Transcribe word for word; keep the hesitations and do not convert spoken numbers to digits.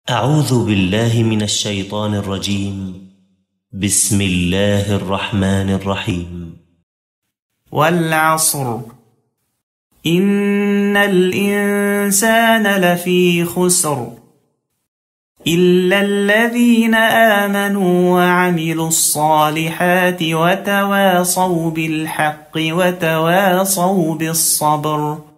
أعوذ بالله من الشيطان الرجيم. بسم الله الرحمن الرحيم. والعصر إن الإنسان لفي خسر إلا الذين آمنوا وعملوا الصالحات وتواصوا بالحق وتواصوا بالصبر.